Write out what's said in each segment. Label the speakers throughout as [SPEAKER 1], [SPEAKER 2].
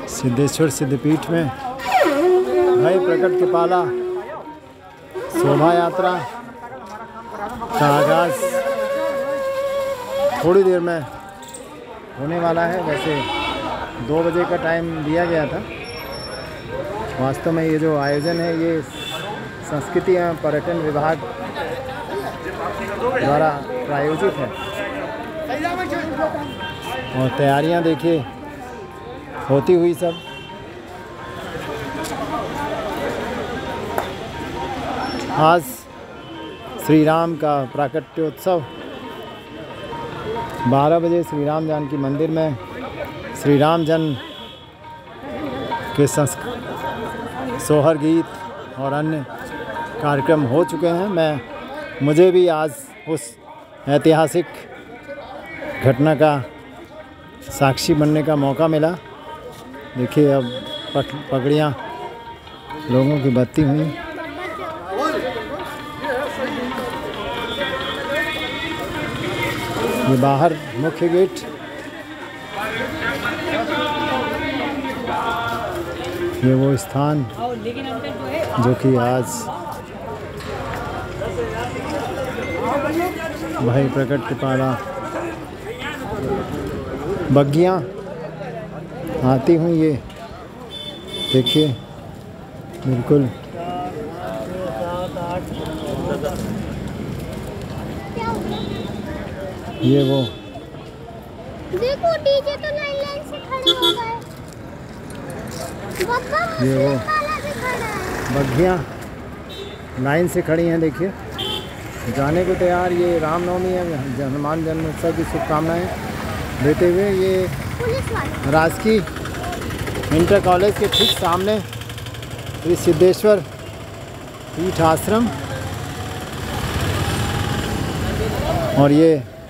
[SPEAKER 1] सिद्धेश्वर सिद्धपीठ में भय प्रकट के पाला शोभा यात्रा का आगाज़ थोड़ी देर में होने वाला है। वैसे 2 बजे का टाइम दिया गया था। वास्तव में ये जो आयोजन है ये संस्कृति एवं पर्यटन विभाग द्वारा प्रायोजित है और तैयारियां देखिए होती हुई सब। आज श्री राम का प्राकट्योत्सव 12 बजे श्री राम जानकी मंदिर में श्री राम जन्म के सोहर गीत और अन्य कार्यक्रम हो चुके हैं। मुझे भी आज उस ऐतिहासिक घटना का साक्षी बनने का मौका मिला। देखिए अब पगड़ियाँ लोगों की बत्ती हुई। ये बाहर मुख्य गेट, ये वो स्थान जो कि आज भाई प्रकट के पाला बग्गियाँ आती हुई, ये देखिए बिल्कुल ये वो
[SPEAKER 2] देखो डीजे तो लाइन से खड़े हो गए।
[SPEAKER 1] ये वो बग्गियाँ लाइन से खड़ी हैं। देखिए जाने को तैयार। ये रामनवमी है, हनुमान जन्मोत्सव की शुभकामनाएं देते हुए ये राजकीय इंटर कॉलेज के ठीक सामने श्री सिद्धेश्वर पीठ आश्रम और ये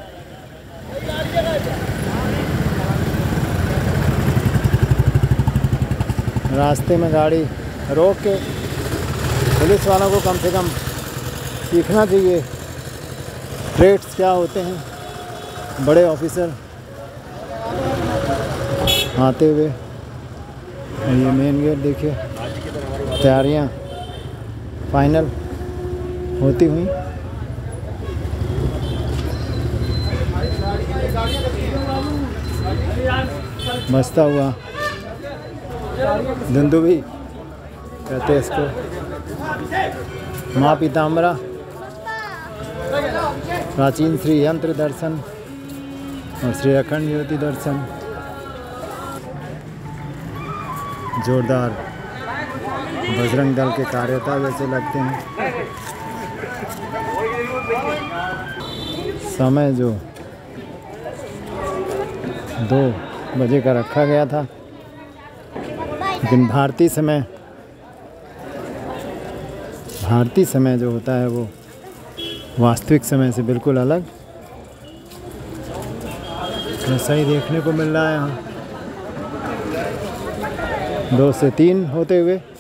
[SPEAKER 1] रास्ते में गाड़ी रोक के पुलिस वालों को कम से कम सीखना चाहिए ट्रेड्स क्या होते हैं। बड़े ऑफिसर आते हुए और ये मेन गेट देखिए, तैयारियां फाइनल होती हुई। बजता हुआ दुंदुभी कहते हैं इसको। माँ पीताम्बरा, प्राचीन श्री यंत्र दर्शन और श्री अखंड ज्योति दर्शन। जोरदार बजरंग दल के कार्यता जैसे लगते हैं। समय जो 2 बजे का रखा गया था, लेकिन भारतीय समय जो होता है वो वास्तविक समय से बिल्कुल अलग ऐसा ही देखने को मिल रहा है यहाँ। 2 से 3 होते हुए